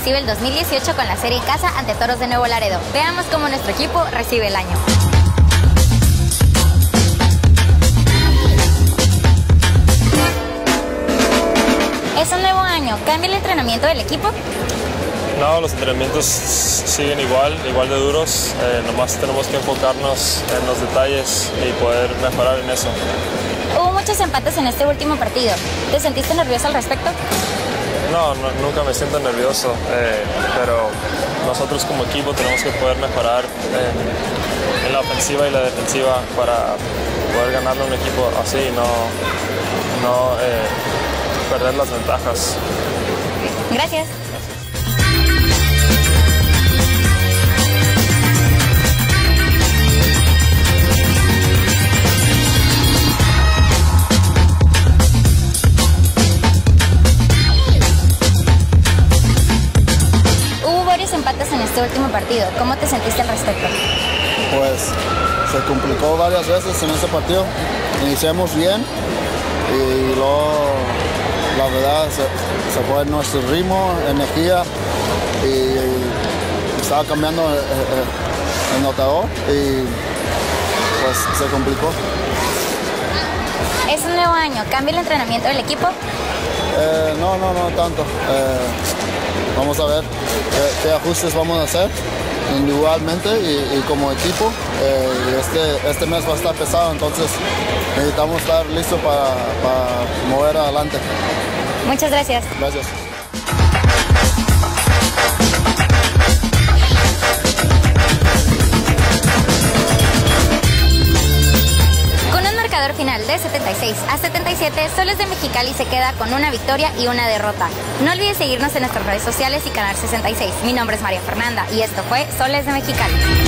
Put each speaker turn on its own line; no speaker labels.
recibe el 2018 con la serie en casa ante Toros de Nuevo Laredo. Veamos cómo nuestro equipo recibe el año. Es un nuevo año. ¿Cambia el entrenamiento del equipo?
No, los entrenamientos siguen igual de duros. Nomás tenemos que enfocarnos en los detalles y poder mejorar en eso.
Hubo muchos empates en este último partido. ¿Te sentiste nervioso al respecto?
No, nunca me siento nervioso, pero nosotros como equipo tenemos que poder mejorar en la ofensiva y la defensiva para poder ganarle a un equipo así y no perder las ventajas.
Gracias. Hubo varios empates en este último partido. ¿Cómo te sentiste al respecto?
Pues se complicó varias veces en ese partido. Iniciamos bien y luego la verdad se fue nuestro ritmo, energía y estaba cambiando el notador y pues se complicó.
Es un nuevo año. ¿Cambia el entrenamiento del equipo?
No tanto. Vamos a ver qué ajustes vamos a hacer individualmente y como equipo. Este mes va a estar pesado, entonces necesitamos estar listos para mover adelante.
Muchas gracias.
Gracias.
Con un marcador final de 76-77, Soles de Mexicali se queda con una victoria y una derrota. No olvides seguirnos en nuestras redes sociales y Canal 66. Mi nombre es María Fernanda y esto fue Soles de Mexicali.